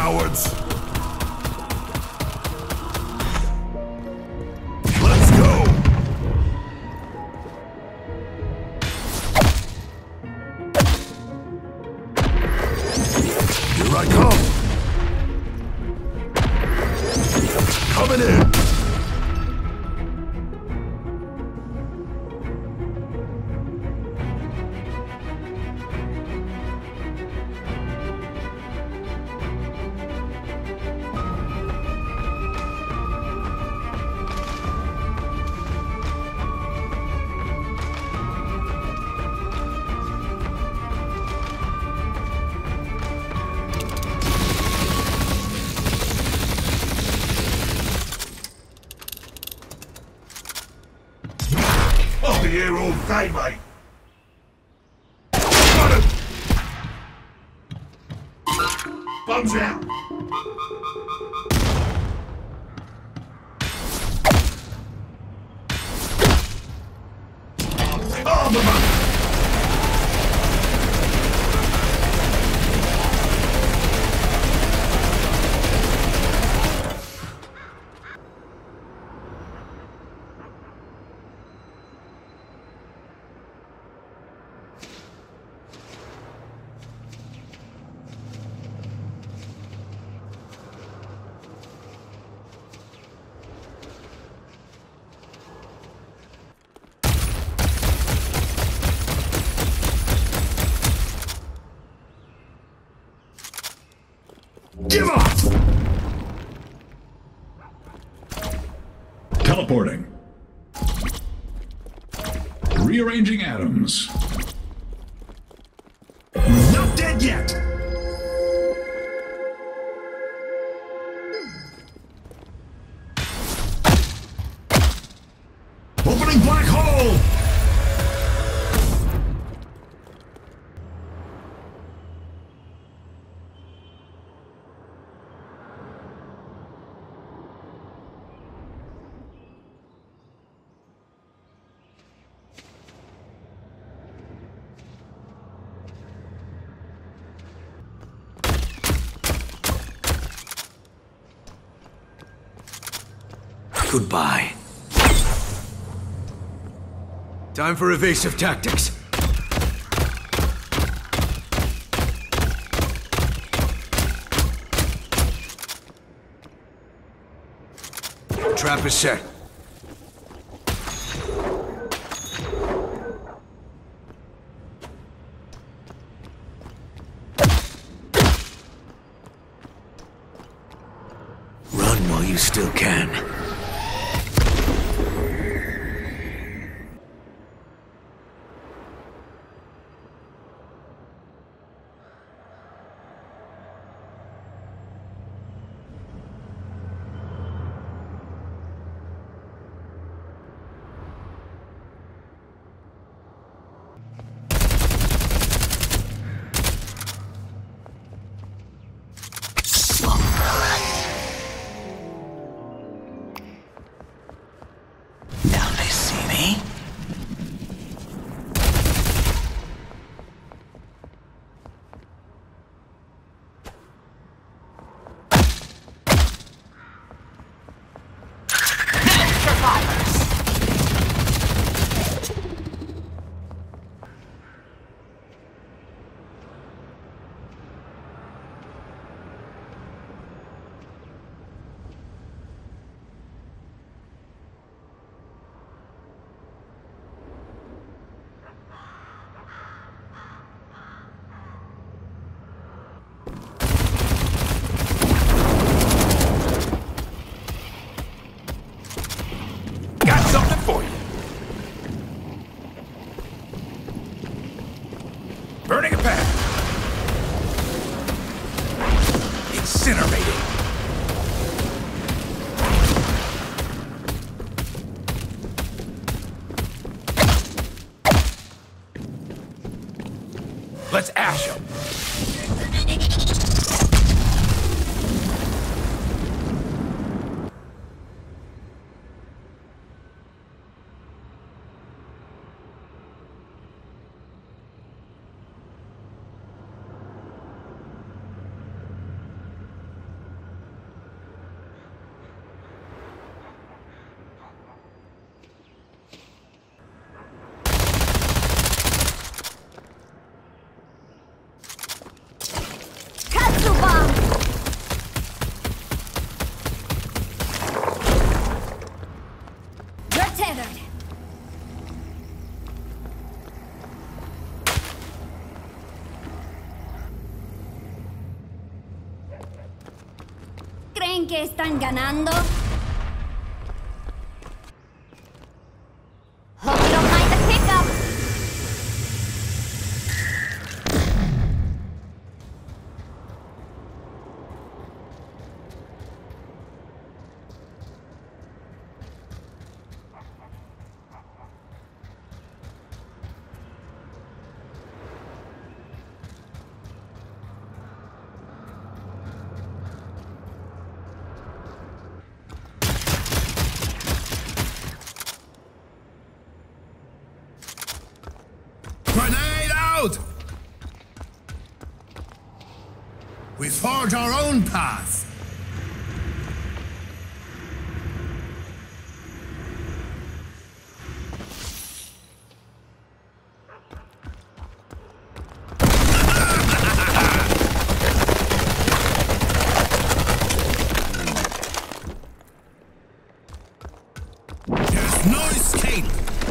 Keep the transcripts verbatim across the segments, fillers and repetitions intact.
cowards! Let's go! Here I come! Coming in! I'll be here all day, mate. Got him! Bums out! Armament! Give up! Teleporting. Rearranging atoms. Not dead yet! Opening black hole! Goodbye. Time for evasive tactics. Trap is set. Run while you still can. Now they see me. Got something for you. Burning a path. Incinerating. Let's ash him. que están ganando? Hope you don't mind the hiccup. Grenade out! We forge our own path. There's no escape.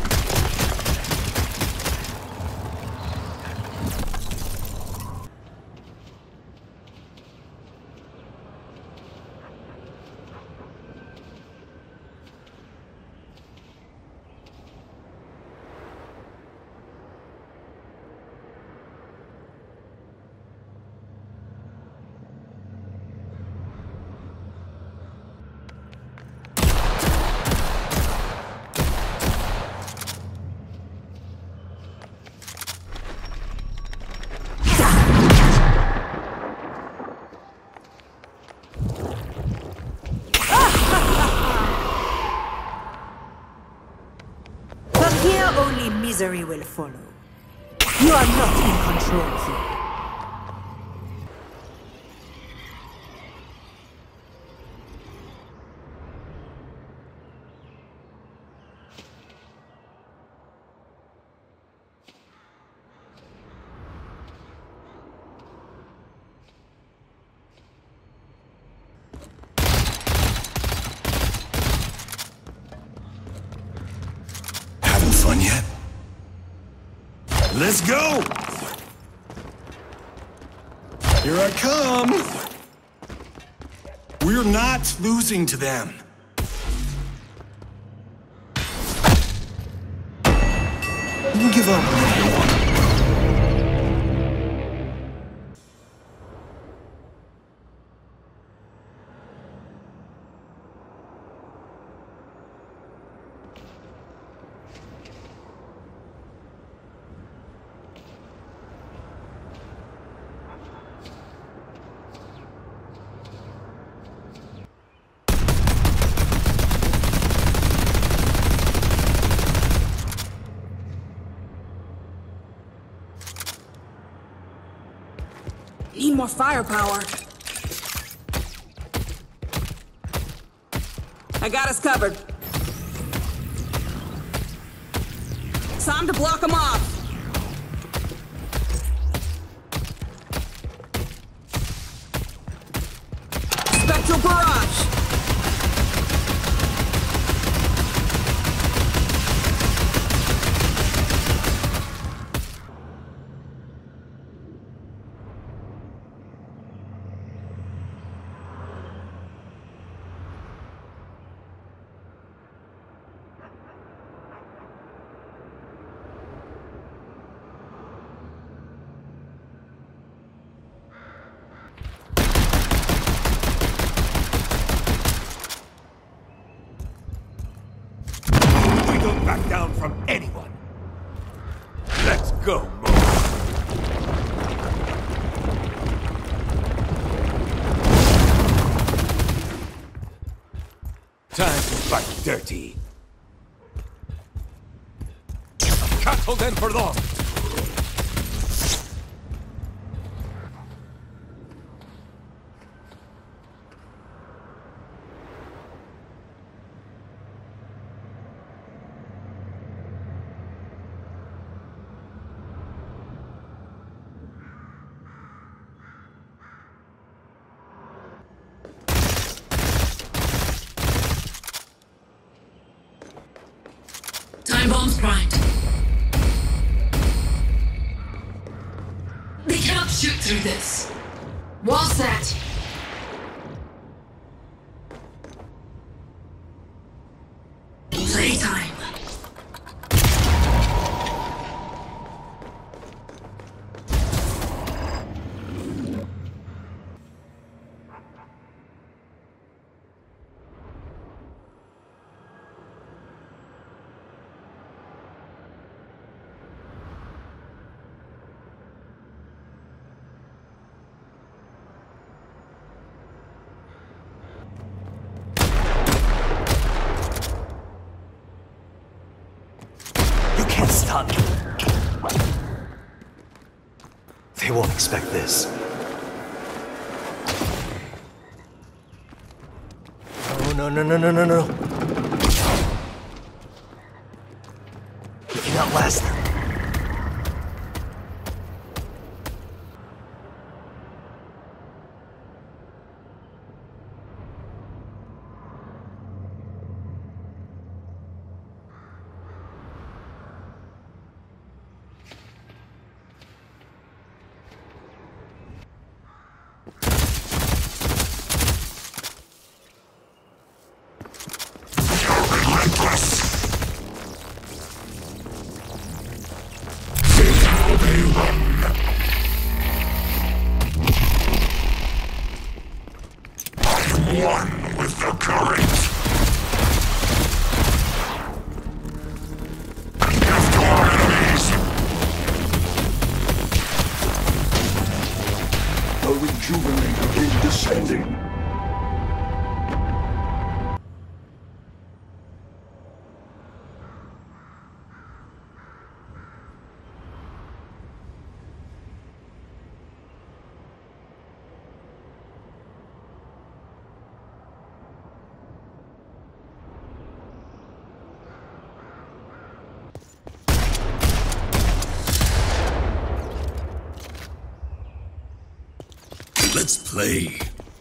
Here only misery will follow. You are not in control here. Fun yet? Let's go! Here I come! We're not losing to them. You give up whenever you want. Need more firepower. I got us covered. Time to block them off. Spectral barrage. Back down from anyone. Let's go, Mo. Time to fight dirty. Can't hold them for long. Time bombs primed. They cannot shoot through this. Wall set. done. They won't expect this. No, no, no, no, no, no. We can outlast them. One with the current. Gift to our enemies. The rejuvenator is descending. Let's play.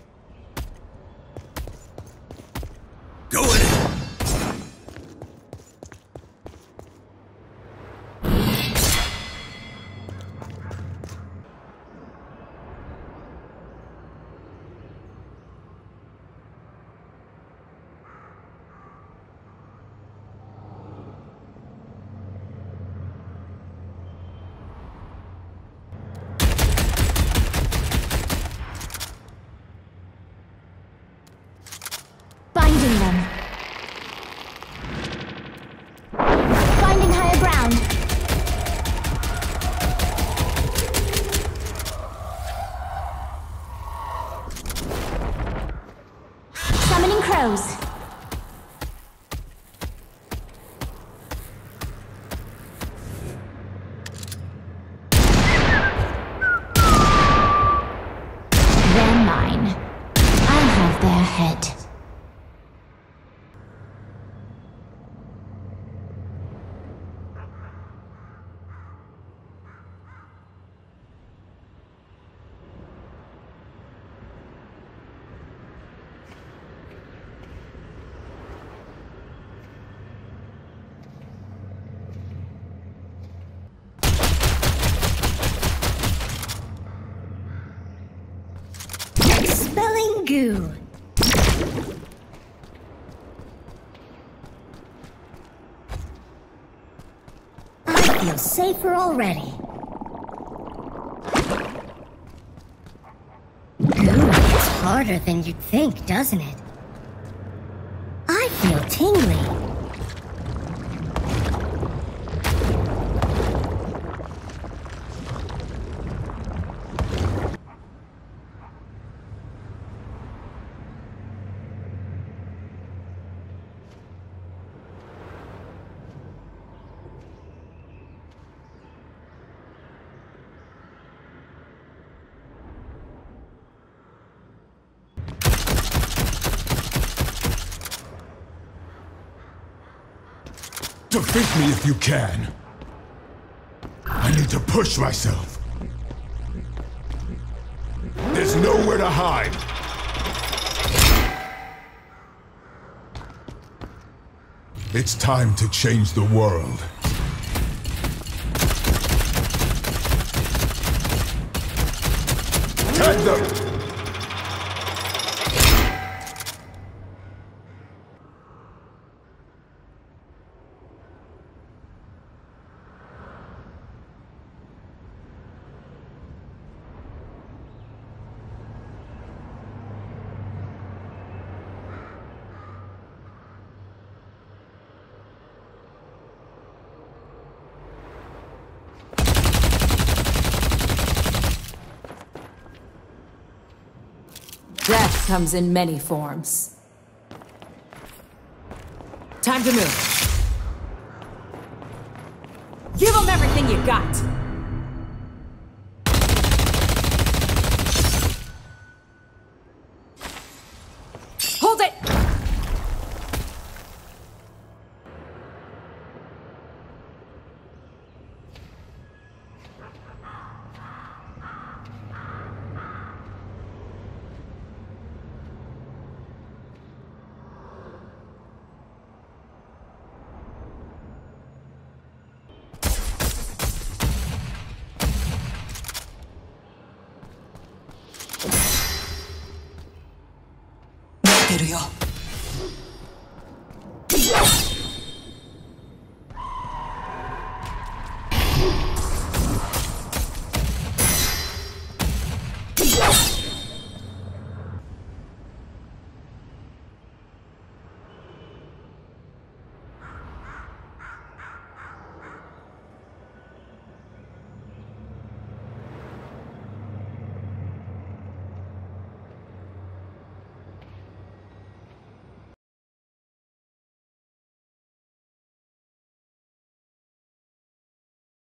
Go ahead. Finding them. Finding higher ground. Summoning crows. They're mine. I'll have their head. Expelling goo. I feel safer already. Goo hits harder than you'd think, doesn't it? I feel tingly. Defeat me if you can. I need to push myself. There's nowhere to hide. It's time to change the world. Tag them! Death comes in many forms. Time to move. Give them everything you got! Hold it! Material.